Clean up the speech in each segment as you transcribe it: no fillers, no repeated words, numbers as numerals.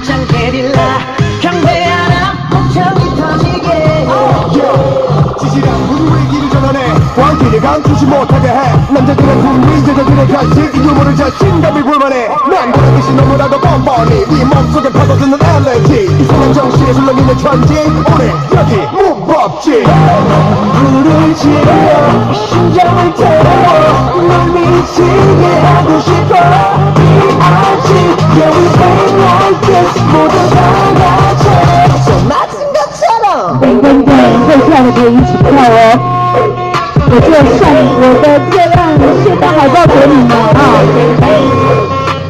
짱 게릴라 경배 하나 목청이 터지게 지시랑 무리의 길을 전환해 광기를 감추지 못하게 해 남자들의 분위 여자들의 간식 이 유머를 자신감이 불만해 난 그런 듯이 너무나도 뻔뻔히 네 몸속에 파고드는 알레르기 이상한 정신에 술렁이는 천지 오늘 여기 무법지 불을 지르며 심장을 태워 널 미치게 하고 싶어 아직 Yeah we play like this 모두 다 같이 손 맞은 것처럼 뱅뱅뱅会跳的可以一起跳哦。我就送我的这样谢单海报给你们啊。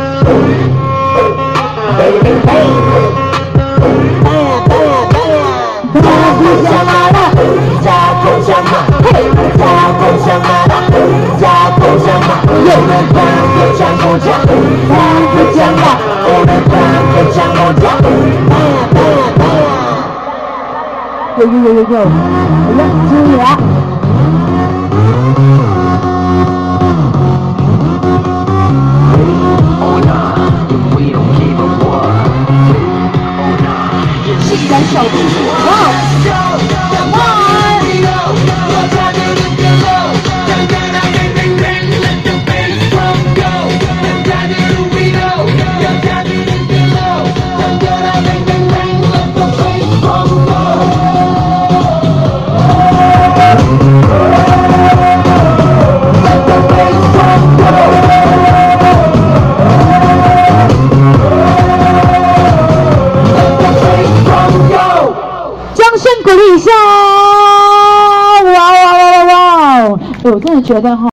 有，好了，注意啊！既然小弟掌声鼓励一下！哇！我真的觉得哈。